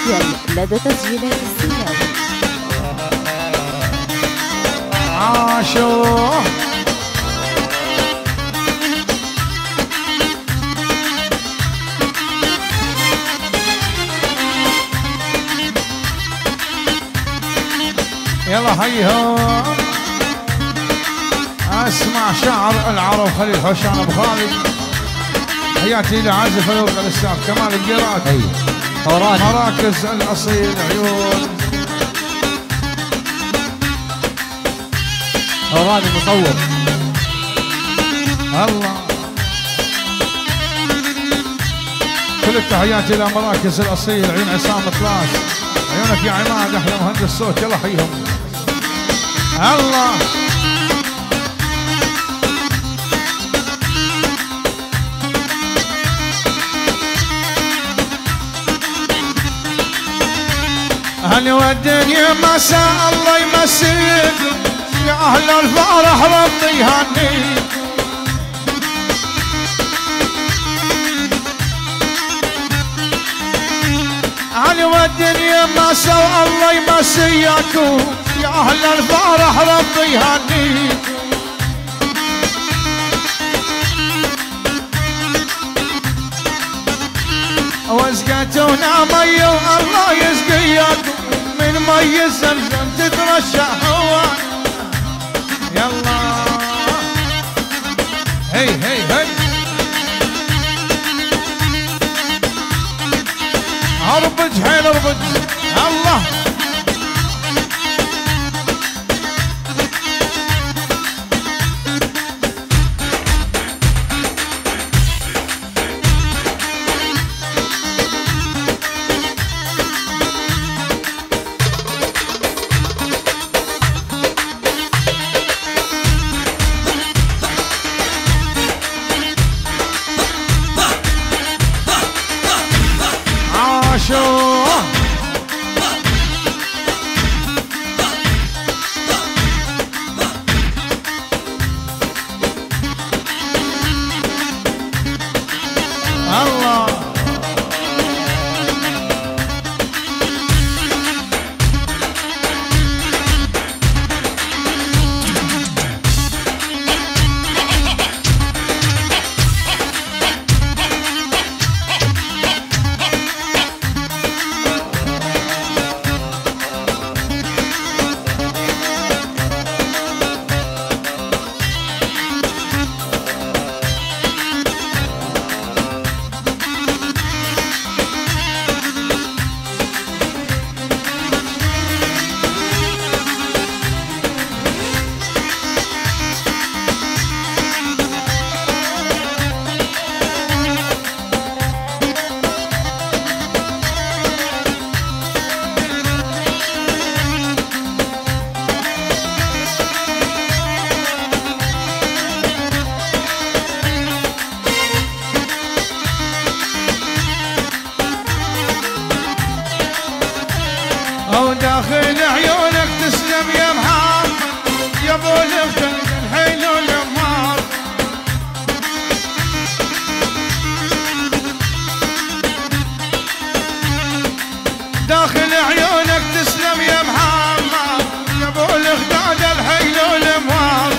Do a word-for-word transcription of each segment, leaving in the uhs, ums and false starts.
أوفيشيال لدى تسجيلات السيارة. عاشو يلا هيهم. اسمع شعر العرب خليل حسان ابو خالد. حياتي لعازف الورقه الاستاذ كمال القيرات. اي ثوراني مراكز الاصيل عيون ثوراني مصور. الله كل التحيات الى مراكز الاصيل عيون عصام طلاس. عيونك يا عماد احلى مهندس صوت. يلا حيهم. الله أهل والدنيا مساء الله يمسيكم يا أهل الفرح ربي يهنيكم. أهل والدنيا مساء الله يمسيكم يا أهل الفرح ربي يهنيكم. واسقيتونا مي والله يسقيكم من مي الزمزم تترشح هواك. يلا هي هي هي اربج حيل اربج. الله او داخل عيونك تسلم يا محمد يا ابو الفتن الحين والمار. داخل عيونك تسلم يا محمد يا ابو الخداد الحين والمار.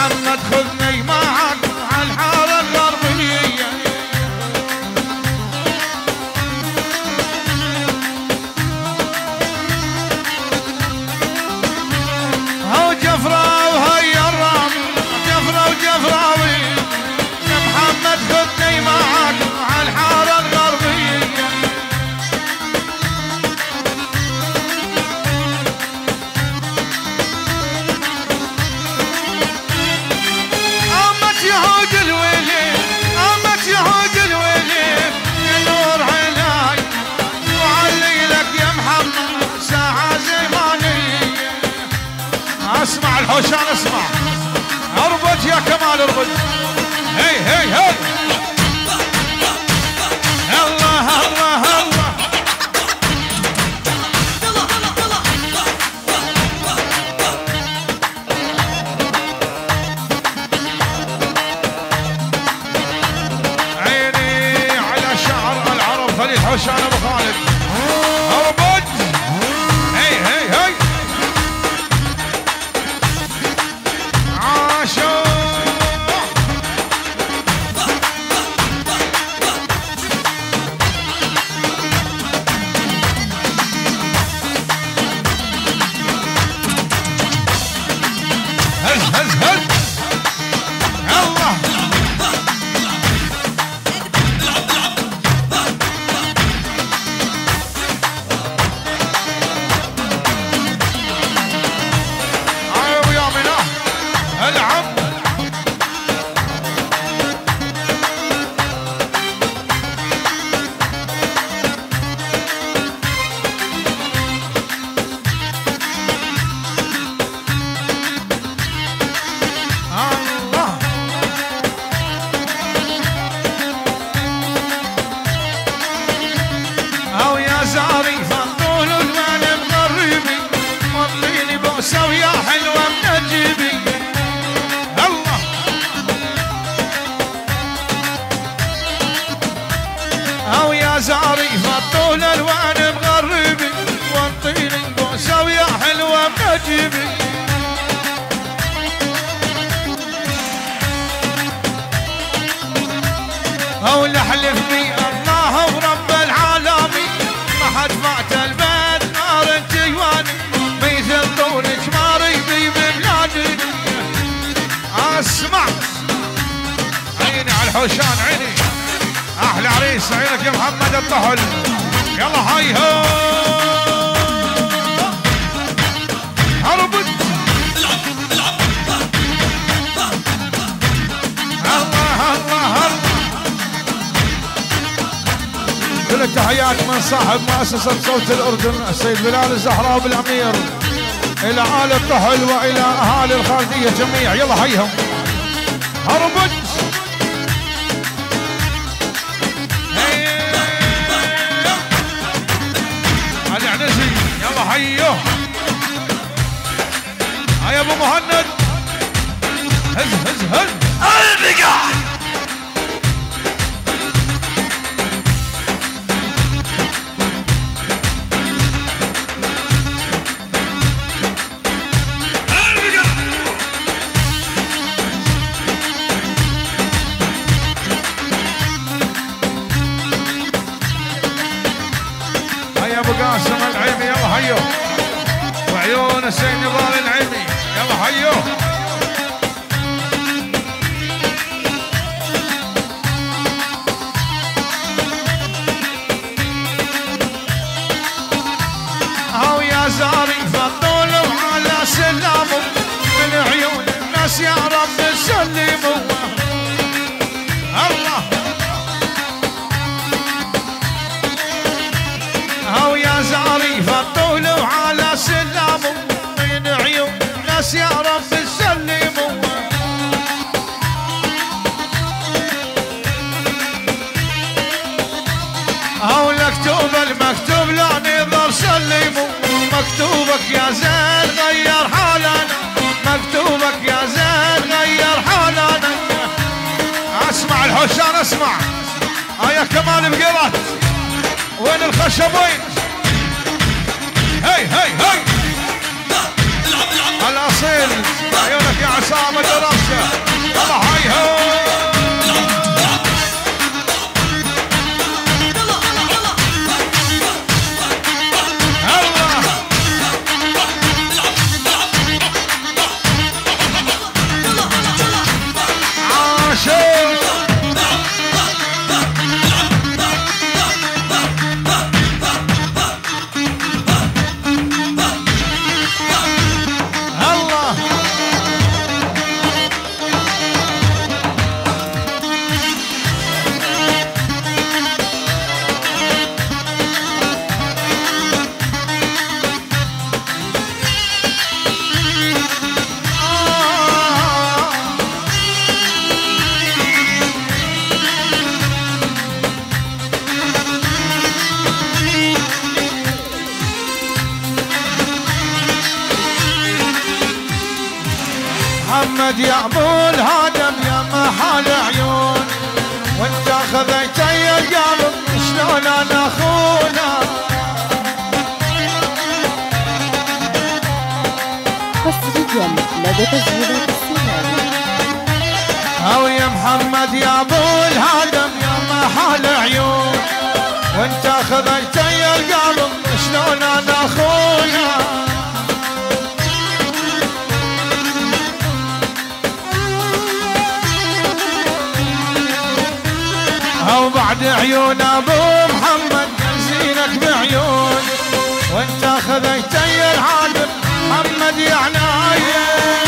محمد خذني معك عالحارة الغربية. هو جفرة وهي الرامي جفرة وجفراوي يا محمد خذني معك عالحارة الغربية. أمك يهود الويلي أمك يهود الويلي يا نور عيناي وعلي لك يا محمد ساعة زمانية. اسمع الحوشان اسمع اربط يا كمال اربط. هي هي هي الله الله الله عيني على شعر العرب خليل حوشان ابو خالد اربط. هي هي هي عاشوا هز هز هز الله عيب يا مناه العب. الله او يا زاري فضول الوان مغربي وطيني بوسه ويا حلوه منجبي. الله او يا زاري فضول الوان مغربي وطيني بوسه ويا حلوه منجبي. او لحلف بي الله ورب العالمين ما حد فات البيت نار جيواني مثل طول جماري بي ببلادي. اسمع عيني على الحوشان عيني احلى عريس عينك يا محمد الطحل. يلا هاي هو اربط الله الله الله. كل التحيات من صاحب مؤسسة صوت الأردن السيد بلال الزهراء بالأمير إلى آل الطحل وإلى أهالي الخالدية جميع. يلا هيهم هربت العنزي. يلا هيو هيا ابو مهند هز هز هز قلبي قاعد. ابو قاسم العيمي يلا هيو وعيون السيد نضال العيمي يلا هيو. هاو يا زاري فضول وعلى سلامه من عيون الناس يا رب سلموا. الله هاو يا زاري فضول وعلى سلامه من عيون الناس يا رب سلموا. هاو مكتوب المكتوب لا نظر سلموا. مكتوبك يا زين غير حالنا مكتوبك يا زين غير حالنا. اسمع الحوشان اسمع هيا كمان بقرات وين الخشب وين. هي هي هي الاصيل عيونك يا عصابة درسة يلا هاي محمد يا ابو الهادم يا محال عيون وانت خذيتي القلب شلون انا اخونا حصريا لدى تسجيلات السينما. او يا محمد يا ابو الهادم يا محال عيون وانت خذيتي القلب شلون انا اخونا او بعد عيون ابو محمد زينك بعيون وانت خذيتي الهادم محمد يا عناية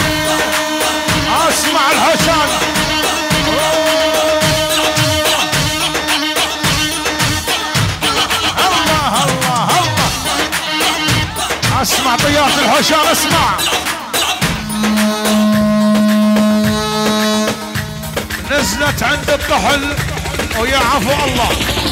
اسمع الحسن الله الله الله اسمع طيات الحسن اسمع نزلت عند الطحل ويا عفو الله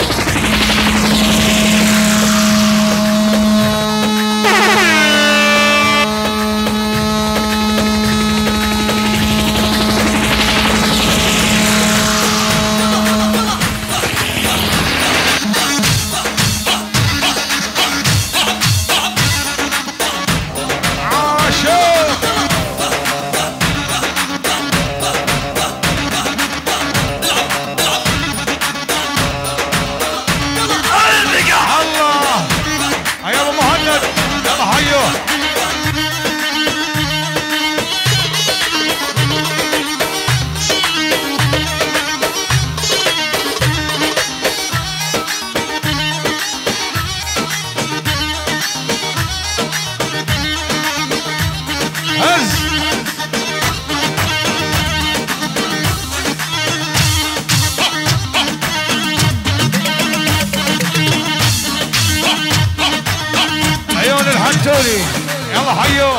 الحنتوري يلا حيو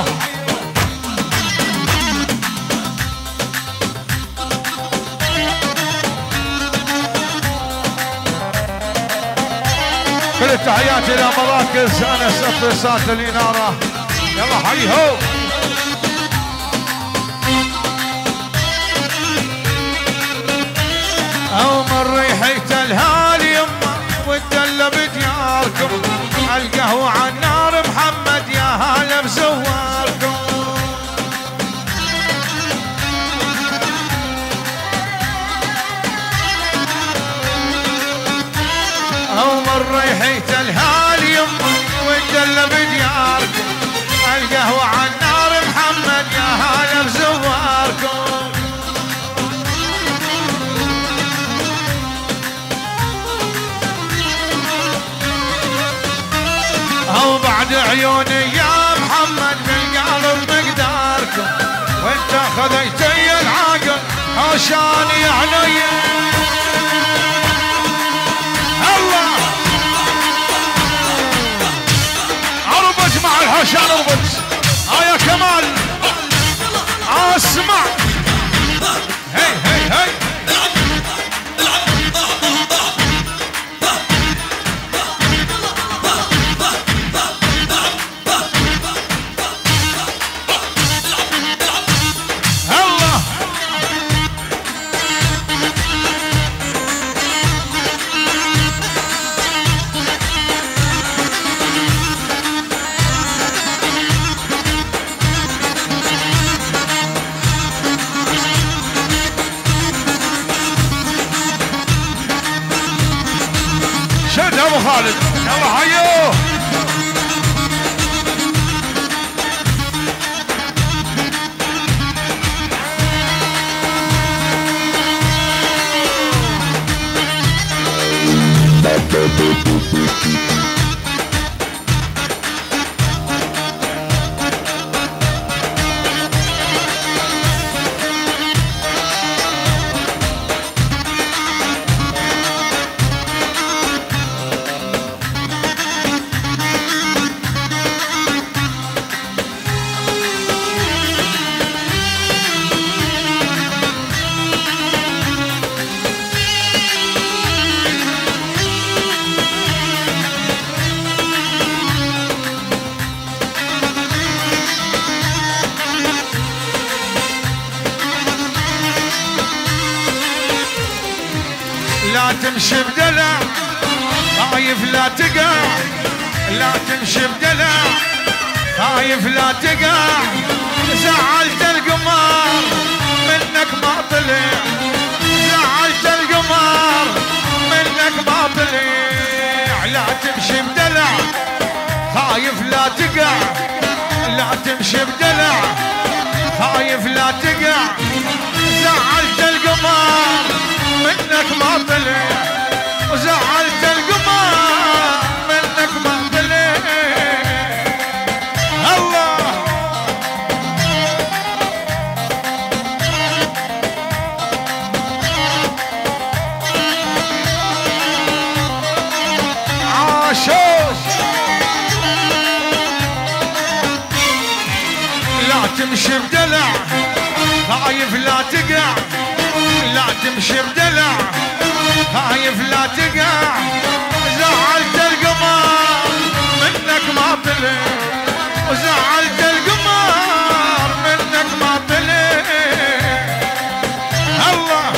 كل التحيات الى مراكز انس اتصالات الاناره يلا حيو او من ريحه الهالي يما والدله بدياركم القهوه على النار محمد يا هلا بزواركم او من ريحه الهالي يما والدله بدياركم القهوه على النار محمد يا هلا بزواركم او بعد عيوني يا محمد بالقلب مقداركم وانت خذيتي العقل عشاني علي الله اربط مع الحشان اربط ها يا كمال اسمع هي هي هي الله خالد يلا هيو. لا تمشي بدلع خايف لا تقع، لا تمشي بدلع خايف لا تقع، زعلت القمر منك ما طلع، زعلت القمر منك ما طلع، لا تمشي بدلع خايف لا تقع، لا تمشي بدلع خايف لا تقع، زعلت القمر منك ما طلع، وزعلت القمر منك ما طلع. الله عاشوش. لا تمشي بدلع خايف لا تقع، لا تمشي بدلع خايف لا تقع، زعلت القمر منك ما طلع، وزعلت القمر منك ما طلع. الله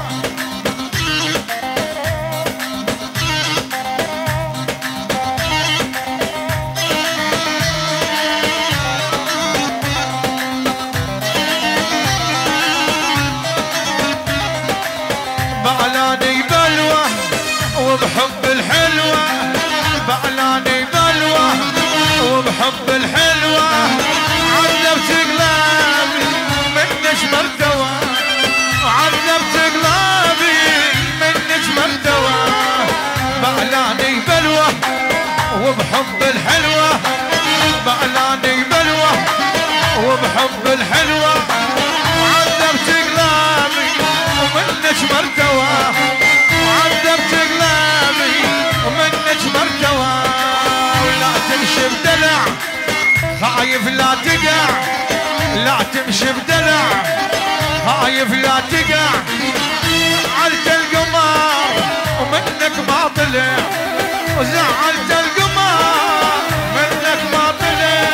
بعلاني بلوى وبحب الحلوة، بعلاني بلوى وبحب الحلوة، عذبت قلبي منك مرتوى، عذبت قلبي منك مرتوى، بعلاني بلوى وبحب الحلوة، بعلاني بلوى وبحب الحلوة، عذبت قلبي ومنك مرتوى، عذبت قلبي ومنك مرتوى، ولا تمشي بدلع خايف لا تقع، لا تمشي بدلع خايف لا تقع، زعلت القمر ومنك ما طلع، وزعلت القمر منك ما طلع.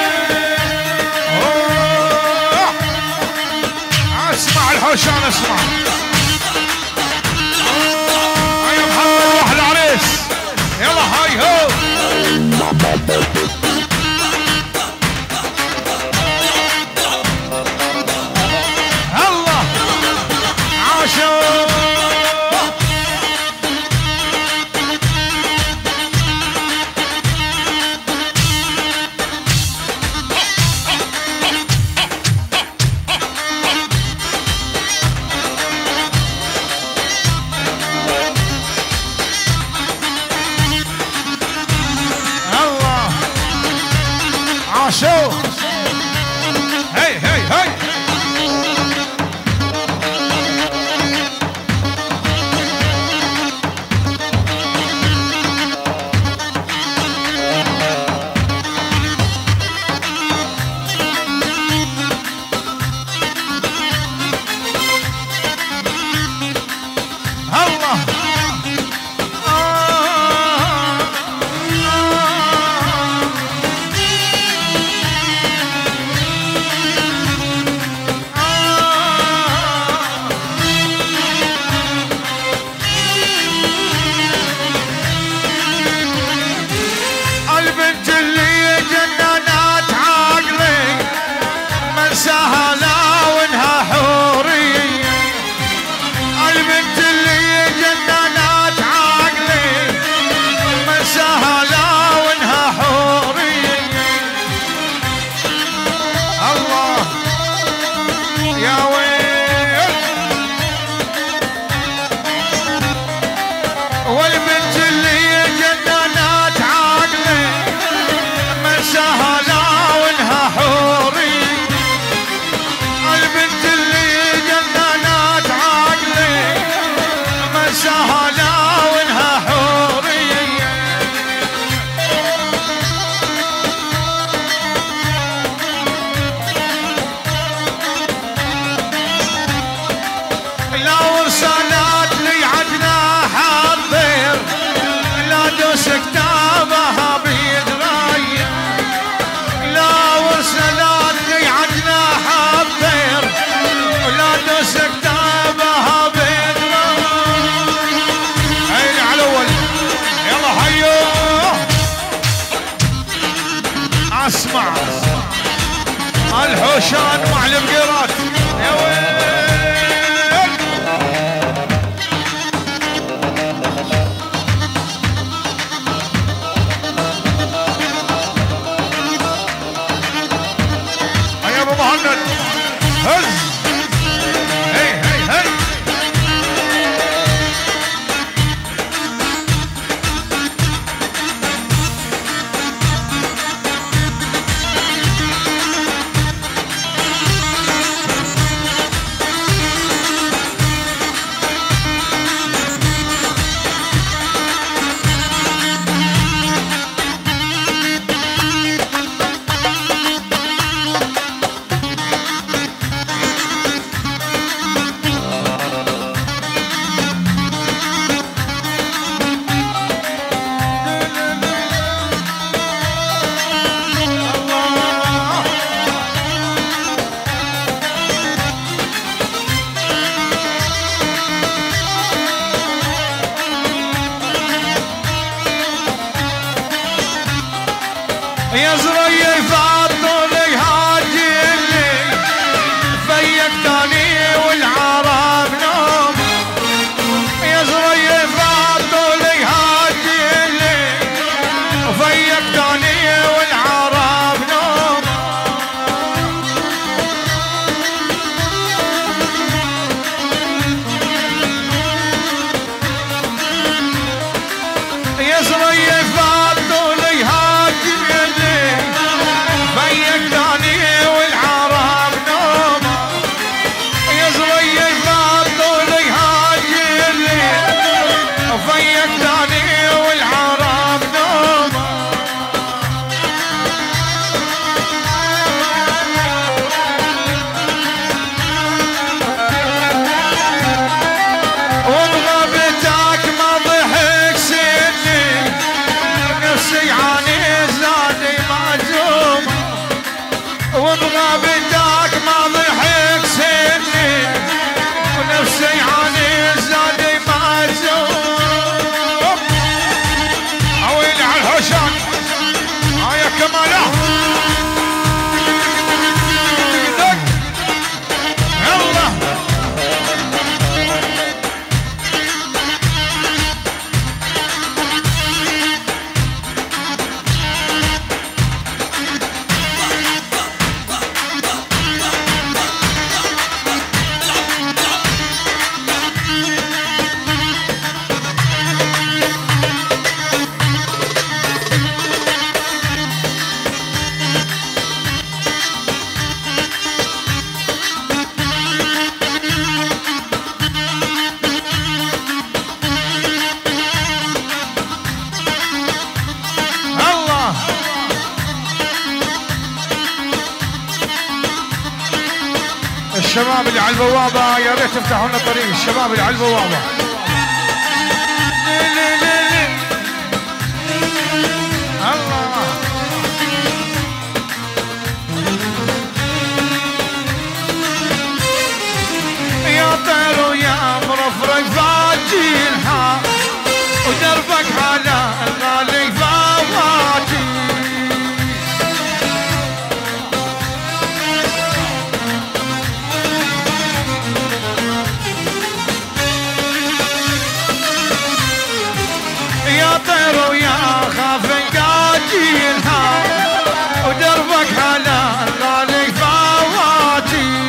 اسمع الحوشان اسمع. هيا محمد روح العريس يلا هاي هو. الله عاشوا. لا ورسالات لي عجناح الطير لا دوس كتابها بيدراية لا ورسالات لي عجناح الطير لا دوس كتابها بيدراية. عيني على الاول يلا حيوه اسمع الحوشان مع البقرات يا ويل. يا ابو مهند هز هي هي هي يا زرية فاضلي هاجلي فيك تاني والعرب نوم يا زرية فاضلي هاجلي فيك تاني والعرب نوم يا زرية فاضلي هاجلي فيك تاني والعرب نوم يا زرية فاضلي هاجلي فيك تاني والعرب نوم وبغبتك ما ضحك سني نفسي عاني زادي معزوم وبغابتك ما ضحك سني ونفسي عاني زادي معزوم. عويلي على الحوشان هاي كماله يلا الله الشباب اللي على البوابة يا ريت تفتحوا لنا طريق الشباب اللي على البوابة. الله يا طير ويا مرفرق فاجيلها ودربك على الغالي فواتي يا طير ويا خافق اجيلها ودربك على الغالي فواتي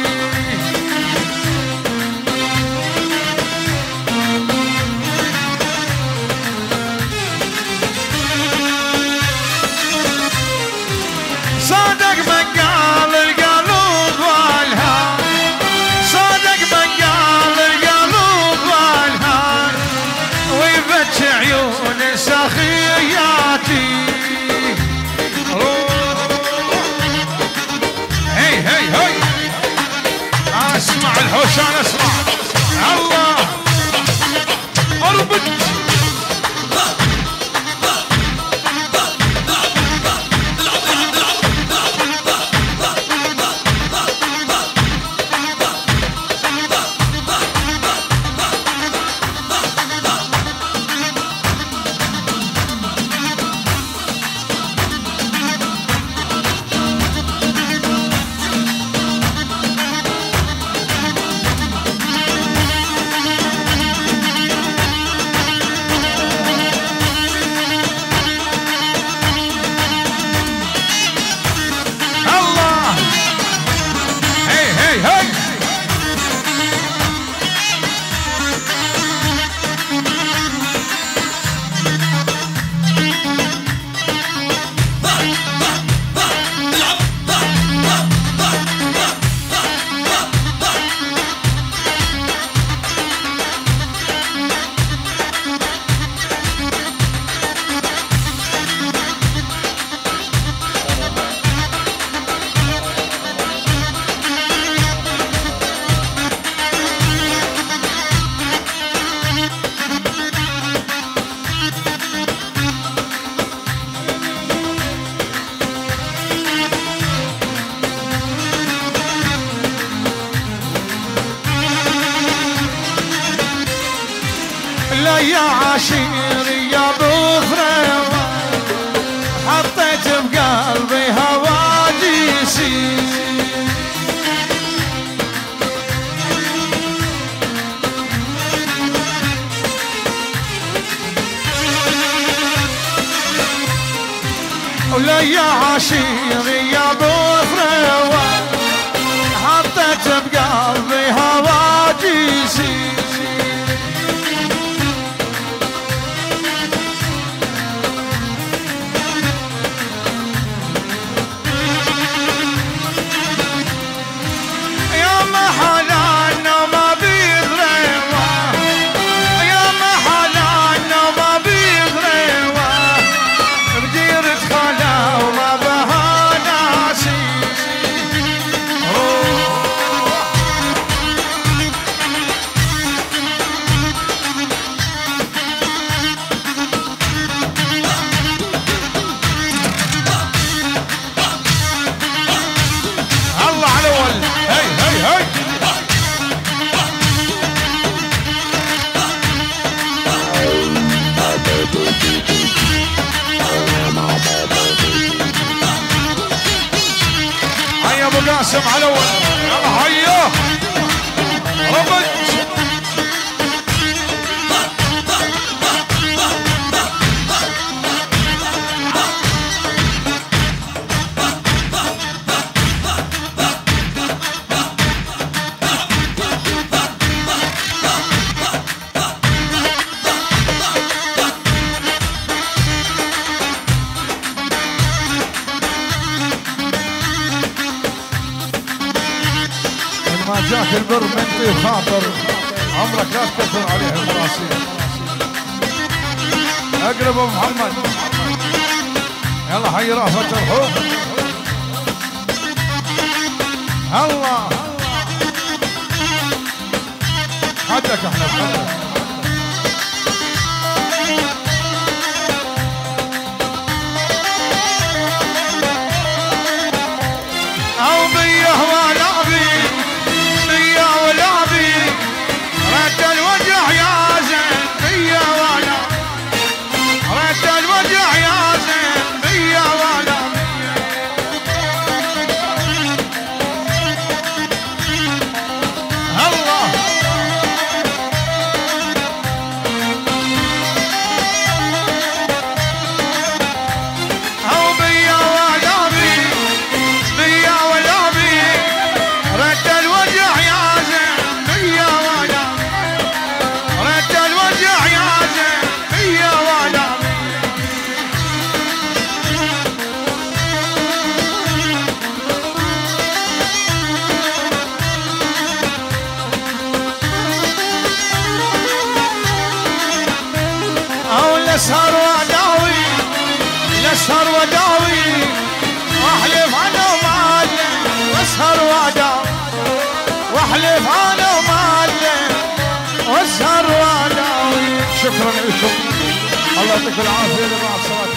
صادق من قال القلوب والها صادق من قال القلوب والها ويفتش عيون سخياتي هي هي هي اسمع الحوشان اسمع ولا يا عشيري يا بفرة حطيت بقلبي هواجسي ولا يا عشيري يا بفرة حطيت بقلبي هواجسي قاسم على اول يلا هيا ربط ما جاك البر منتي وخاطر عمرك لا تكثر عليه المراسيل. اقرب ابو محمد يلا حي رافة الحب الله حدك احنا بحدك او بيه ولا بيه بيه ولا بيه رد الوجع يا زين بيه ولا رد الوجع يا زين بيه ولا الله او بيه ولا بيه بيه ولا بيه رد الوجع يا زين بيه ولا رد الوجع يا زين بيه ولا او الاسهر وداوي الاسهر وداوي واحلف انا ومعلم واسهر وداوي واحلف انا ومعلم واسهر وداوي. شكرا لكم الله يعطيك العافيه لبعض صلاه